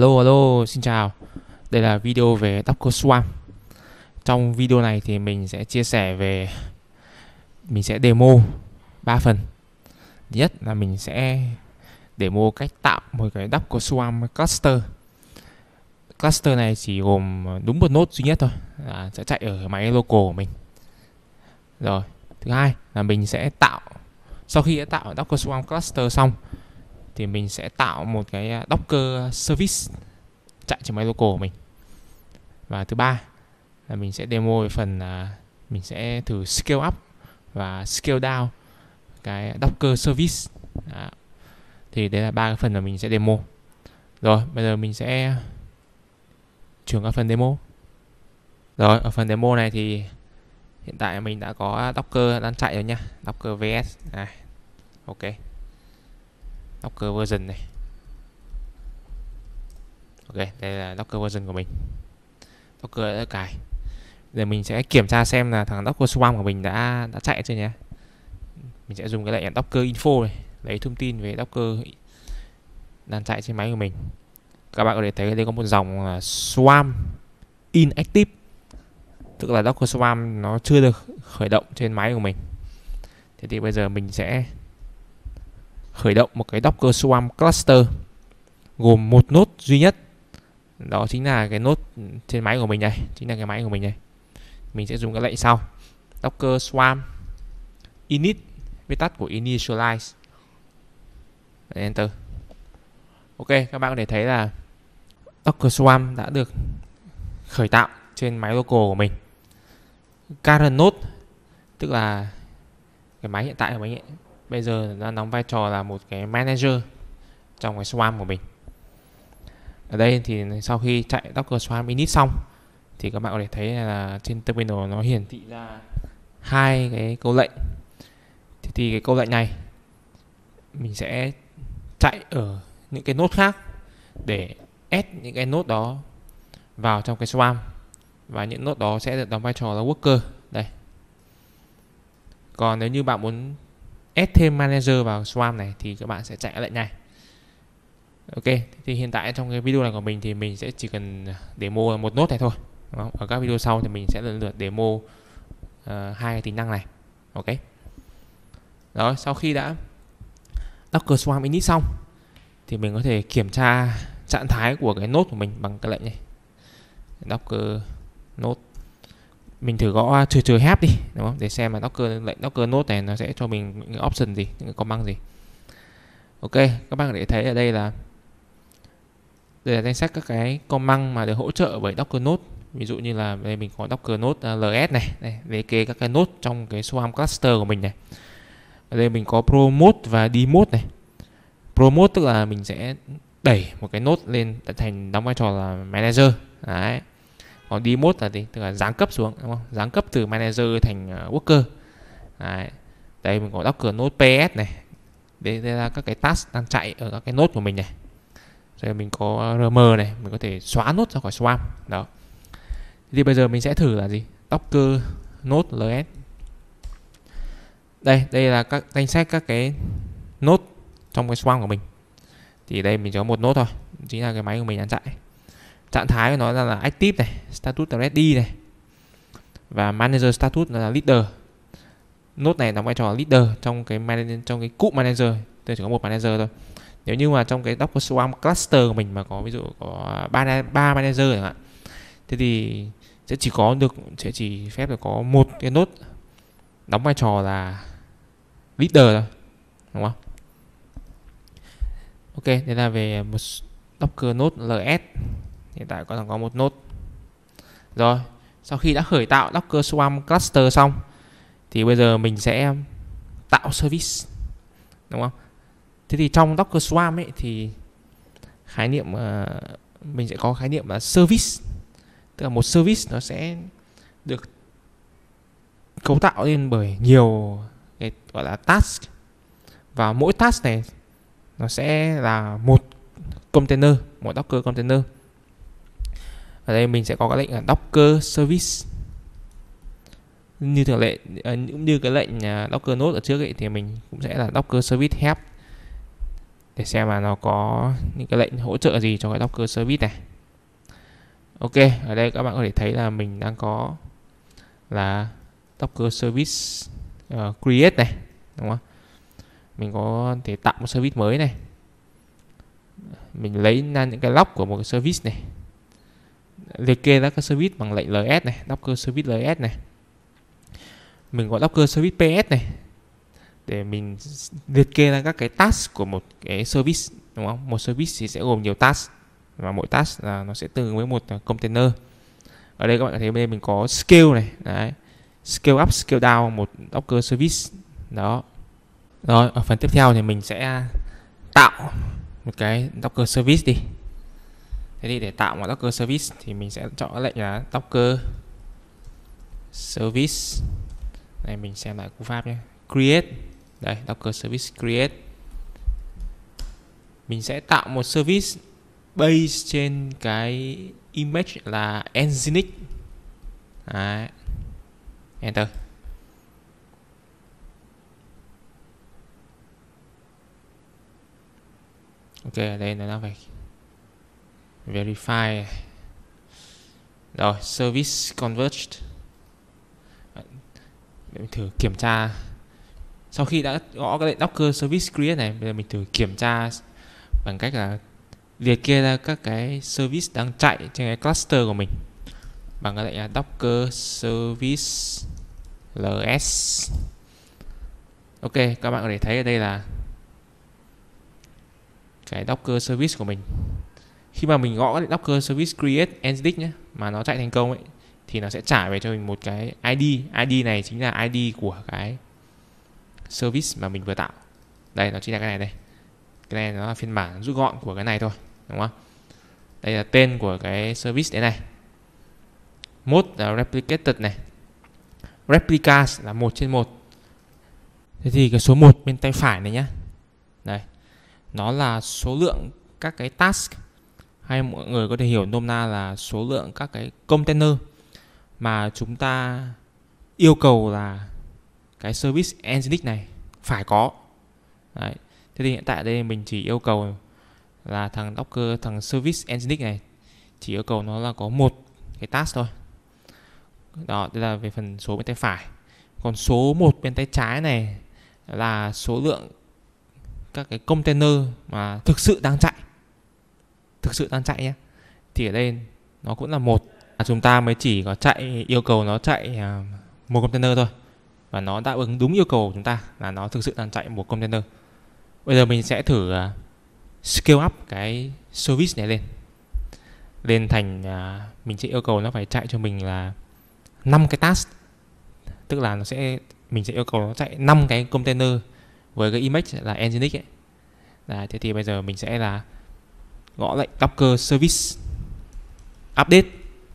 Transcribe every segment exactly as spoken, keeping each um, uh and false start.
Hello, hello, xin chào. Đây là video về Docker Swarm. Trong video này thì mình sẽ chia sẻ về mình sẽ demo ba phần. Thứ nhất là mình sẽ demo cách tạo một cái Docker Swarm cluster. Cluster này chỉ gồm đúng một node duy nhất thôi, là sẽ chạy ở máy local của mình. Rồi, thứ hai là mình sẽ tạo sau khi đã tạo Docker Swarm cluster xong thì mình sẽ tạo một cái Docker service chạy trên máy local của mình. Và thứ ba là mình sẽ demo về phần là mình sẽ thử scale up và scale down cái Docker service. Đó. Thì đấy là ba cái phần mà mình sẽ demo. Rồi, bây giờ mình sẽ chuyển qua phần demo. Rồi, ở phần demo này thì hiện tại mình đã có Docker đang chạy rồi nha. Docker vê ét này. Ok. Docker version này. Ok, đây là Docker version của mình. Docker đã cài. Giờ mình sẽ kiểm tra xem là thằng Docker Swarm của mình đã đã chạy chưa nhé. Mình sẽ dùng cái lệnh Docker info này, lấy thông tin về Docker đang chạy trên máy của mình. Các bạn có thể thấy đây có một dòng là Swarm inactive, tức là Docker Swarm nó chưa được khởi động trên máy của mình. Thế thì bây giờ mình sẽ khởi động một cái Docker Swarm cluster gồm một node duy nhất, đó chính là cái node trên máy của mình đây, chính là cái máy của mình đây. Mình sẽ dùng cái lệnh sau: Docker Swarm init, viết tắt của initialize. Enter. Ok, các bạn có thể thấy là Docker Swarm đã được khởi tạo trên máy local của mình. Current node, tức là cái máy hiện tại của mình ấy, bây giờ nó đóng vai trò là một cái manager trong cái Swarm của mình. Ở đây thì sau khi chạy Docker Swarm init xong thì các bạn có thể thấy là trên terminal nó hiển thị ra hai cái câu lệnh. Thì, thì cái câu lệnh này mình sẽ chạy ở những cái node khác để add những cái node đó vào trong cái Swarm, và những node đó sẽ được đóng vai trò là worker đây. Còn nếu như bạn muốn add thêm manager vào Swarm này thì các bạn sẽ chạy lệnh này. Ok, thì hiện tại trong cái video này của mình thì mình sẽ chỉ cần demo một node này thôi. Ở các video sau thì mình sẽ lần lượt demo uh, hai cái tính năng này. Ok. Đó, sau khi đã Docker Swarm init xong thì mình có thể kiểm tra trạng thái của cái node của mình bằng cái lệnh này. Docker node. Mình thử gõ trừ trừ help đi, đúng không? Để xem là Docker lệnh Docker node này nó sẽ cho mình những cái option gì, những cái command gì. Ok, các bạn có thể thấy ở đây là đây là danh sách các cái command mà được hỗ trợ bởi Docker node. Ví dụ như là đây mình có Docker node lờ ét này, đây, liệt kê các cái node trong cái Swarm cluster của mình này. Ở đây mình có Pro mode và D mode này. Pro mode tức là mình sẽ đẩy một cái node lên thành đóng vai trò là manager. Đấy. Còn D mode là gì? Tức là giáng cấp xuống, đúng không? Giáng cấp từ manager thành uh, worker. Đấy. Đây mình có Docker node pê ét này. Đây, đây là các cái task đang chạy ở các cái node của mình này. Rồi mình có rờ em này, mình có thể xóa node ra khỏi Swarm. Đó. Thì bây giờ mình sẽ thử là gì? Docker node lờ ét. Đây, đây là các danh sách các cái node trong cái Swarm của mình. Thì đây mình có một node thôi, chính là cái máy của mình đang chạy. Trạng thái của nó là, là active này, status là ready này, và manager status là leader. Node này đóng vai trò là leader trong cái manager, trong cái cụm manager. Tôi chỉ có một manager thôi. Nếu như mà trong cái Docker Swarm cluster của mình mà có ví dụ có ba ba manager chẳng hạn, thế thì sẽ chỉ có được sẽ chỉ phép được có một cái node đóng vai trò là leader thôi, đúng không? Ok, đây là về một Docker node lờ ét. Hiện tại có có một node. Rồi, sau khi đã khởi tạo Docker Swarm cluster xong thì bây giờ mình sẽ tạo service, đúng không? Thế thì trong Docker Swarm ấy thì khái niệm uh, mình sẽ có khái niệm là service. Tức là một service nó sẽ được cấu tạo lên bởi nhiều cái gọi là task, và mỗi task này nó sẽ là một container, một Docker container. Ở đây mình sẽ có cái lệnh là Docker service. Như thường lệ, như cái lệnh Docker node ở trước ấy, thì mình cũng sẽ là Docker service help. để xem là nó có những cái lệnh hỗ trợ gì cho cái Docker service này. Ok, ở đây các bạn có thể thấy là mình đang có là Docker service uh, create này, đúng không? Mình có thể tạo một service mới này. Mình lấy ra những cái log của một cái service này, liệt kê ra các service bằng lệnh ls này, Docker service ls này. Mình có Docker service ps này để mình liệt kê ra các cái task của một cái service, đúng không? Một service thì sẽ gồm nhiều task và mỗi task là nó sẽ tương ứng với một container. Ở đây các bạn thấy bên đây mình có scale này, đấy, scale up, scale down một Docker service đó. Rồi ở phần tiếp theo thì mình sẽ tạo một cái Docker service đi. Thế thì để tạo một Docker service thì mình sẽ chọn lệnh là Docker service này, mình xem lại cú pháp nhé, create. Đây, Docker service create. Mình sẽ tạo một service base trên cái image là Nginx. Đấy. Enter. Ok, ở đây nó phải verify. Rồi, service converged. Mình thử kiểm tra. Sau khi đã gõ cái lệnh Docker service create này, bây giờ mình thử kiểm tra bằng cách là liệt kê ra các cái service đang chạy trên cái cluster của mình bằng cái lệnh là Docker service ls. Ok, các bạn có thể thấy ở đây là cái Docker service của mình. Khi mà mình gõ cái Docker service create Nginx nhé, mà nó chạy thành công ấy, thì nó sẽ trả về cho mình một cái i đê. i đê này chính là i đê của cái service mà mình vừa tạo. Đây, nó chính là cái này đây. Cái này nó là phiên bản rút gọn của cái này thôi, đúng không? Đây là tên của cái service đấy này. Mode là replicated này. Replicas là một trên một. Thế thì cái số một bên tay phải này nhá. Đây. Nó là số lượng các cái task, hay mọi người có thể hiểu nôm na là số lượng các cái container mà chúng ta yêu cầu là cái service Nginx này phải có. Đấy. Thế thì hiện tại đây mình chỉ yêu cầu là thằng Docker, thằng service Nginx này chỉ yêu cầu nó là có một cái task thôi. Đó, đây là về phần số bên tay phải. Còn số một bên tay trái này là số lượng các cái container mà thực sự đang chạy. Thực sự đang chạy nhé. Thì ở đây nó cũng là một. Chúng ta mới chỉ có chạy, yêu cầu nó chạy một container thôi. Và nó đáp ứng đúng yêu cầu của chúng ta là nó thực sự đang chạy một container. Bây giờ mình sẽ thử uh, scale up cái service này lên. Lên thành uh, mình sẽ yêu cầu nó phải chạy cho mình là năm cái task. Tức là nó sẽ mình sẽ yêu cầu nó chạy năm cái container với cái image là Nginx ấy. Đấy, thế thì bây giờ mình sẽ là gõ lệnh Docker service update.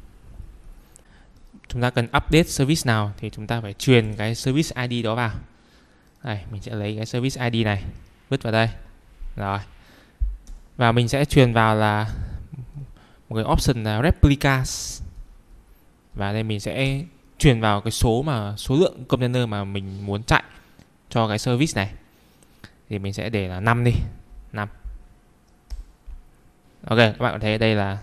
Chúng ta cần update service nào thì chúng ta phải truyền cái service i đê đó vào. Đây, mình sẽ lấy cái service i đê này, vứt vào đây. Rồi. Và mình sẽ truyền vào là một cái option là replicas. Và đây mình sẽ truyền vào cái số mà số lượng container mà mình muốn chạy cho cái service này. Thì mình sẽ để là năm đi, năm. Ok, các bạn có thấy đây là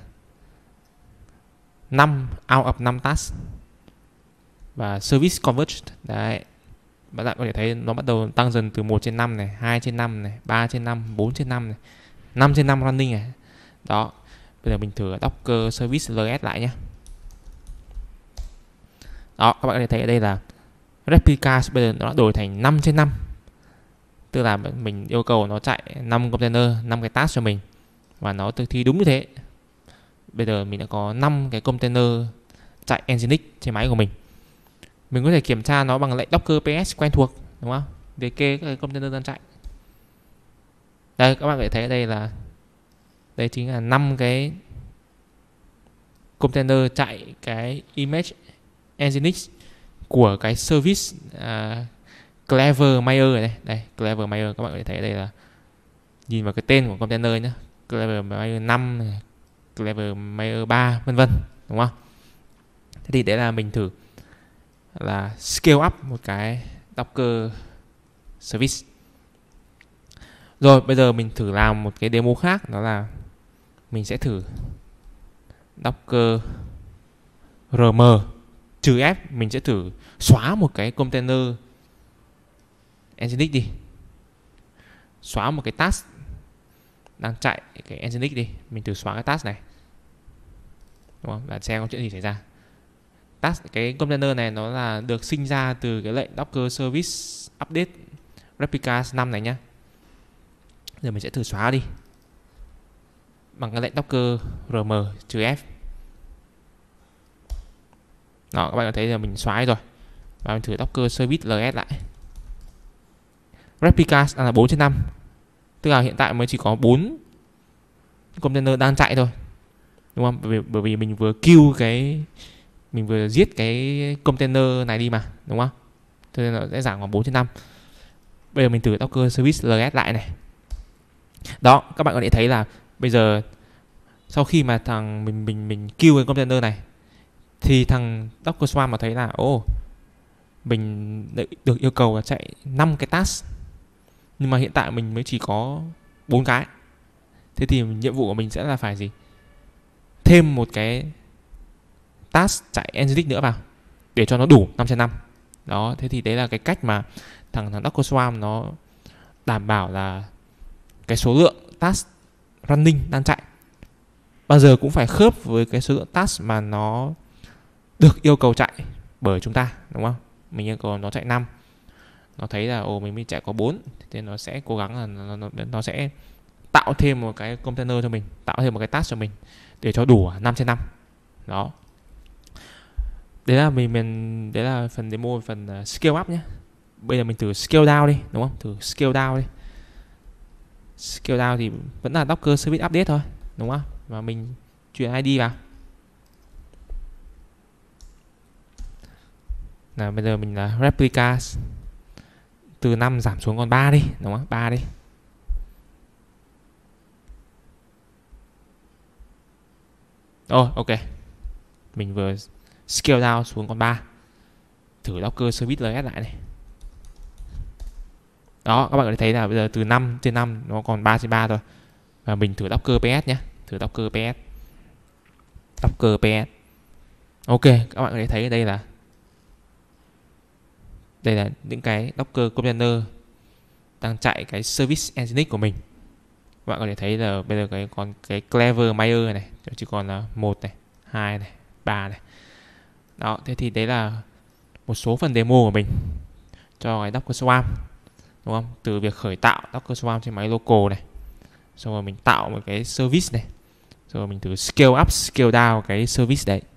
năm out of năm task. Và service converged. Đấy. Bạn bạn có thể thấy nó bắt đầu tăng dần từ một trên năm này, hai trên năm này, ba trên năm, bốn trên năm này, năm trên năm running này. Đó. Bây giờ mình thử Docker service ls lại nhé. Đó, các bạn có thể thấy ở đây là replicas bây giờ nó đã đổi thành năm trên năm. Tức là mình yêu cầu nó chạy năm container, năm cái task cho mình. Và nó thực thi đúng như thế. Bây giờ mình đã có năm cái container chạy Nginx trên máy của mình. Mình có thể kiểm tra nó bằng lệnh Docker ps quen thuộc, đúng không? Liệt kê các cái container đang chạy. Đây, các bạn có thể thấy ở đây là đây chính là năm cái container chạy cái image Nginx của cái service uh, Clevermeyer này. Đây, Clevermeyer, các bạn có thể thấy ở đây là nhìn vào cái tên của container nhé. Clevermeyer năm, Clevermeyer ba, vân vân, đúng không? Thế thì đấy là mình thử là scale up một cái Docker service. Rồi bây giờ mình thử làm một cái demo khác, đó là mình sẽ thử Docker rm trừ f. Mình sẽ thử xóa một cái container Nginx đi, xóa một cái task đang chạy cái Nginx đi. Mình thử xóa cái task này, đúng không? Là xem có chuyện gì xảy ra. Task, cái container này nó là được sinh ra từ cái lệnh Docker service update replicas năm này nhá. Giờ mình sẽ thử xóa đi bằng cái lệnh Docker rm trừ f. Đó, các bạn có thấy là mình xóa rồi. Và mình thử Docker service ls lại. Replicas là bốn trên năm, tức là hiện tại mới chỉ có bốn container đang chạy thôi, đúng không? Bởi vì, bởi vì mình vừa kill cái mình vừa giết cái container này đi mà, đúng không? Cho nên nó sẽ giảm khoảng bốn trên năm. Bây giờ mình thử Docker service ls lại này. Đó, các bạn có thể thấy là bây giờ sau khi mà thằng mình mình mình kill cái container này thì thằng Docker Swarm mà thấy là ô oh, mình được yêu cầu là chạy năm cái task, nhưng mà hiện tại mình mới chỉ có bốn cái. Thế thì nhiệm vụ của mình sẽ là phải gì? Thêm một cái task chạy Nginx nữa vào để cho nó đủ năm trên năm. Đó, thế thì đấy là cái cách mà thằng, thằng Docker Swarm nó đảm bảo là cái số lượng task running đang chạy bao giờ cũng phải khớp với cái số lượng task mà nó được yêu cầu chạy bởi chúng ta, đúng không? Mình yêu cầu nó chạy năm, nó thấy là ồ mình mới chạy có bốn, thì nó sẽ cố gắng là nó, nó, nó sẽ tạo thêm một cái container cho mình, tạo thêm một cái task cho mình để cho đủ năm trên năm. Đó, đấy là mình mình đấy là phần demo, phần uh, scale up nhé. Bây giờ mình thử scale down đi, đúng không? Thử scale down đi. Scale down thì vẫn là Docker service update thôi, đúng không? Và mình chuyển i đê vào. Nào bây giờ mình là replicas từ năm giảm xuống còn ba đi, đúng không? ba đi. Ồ, oh, ok. Mình vừa scale down xuống còn ba. Thử Docker service ls lại này. Đó, các bạn có thể thấy là bây giờ từ năm trên năm nó còn ba trên ba thôi. Và mình thử Docker ps nhé. Thử Docker ps. Docker ps. Ok, các bạn có thể thấy đây là đây là những cái Docker container đang chạy cái service Nginx của mình. Các bạn có thể thấy là bây giờ cái còn cái Clever Mayer này chỉ còn là một này, hai này, ba này. Đó, thế thì đấy là một số phần demo của mình cho cái Docker Swarm, đúng không? Từ việc khởi tạo Docker Swarm trên máy local này, xong rồi mình tạo một cái service này, rồi mình thử scale up, scale down cái service đấy.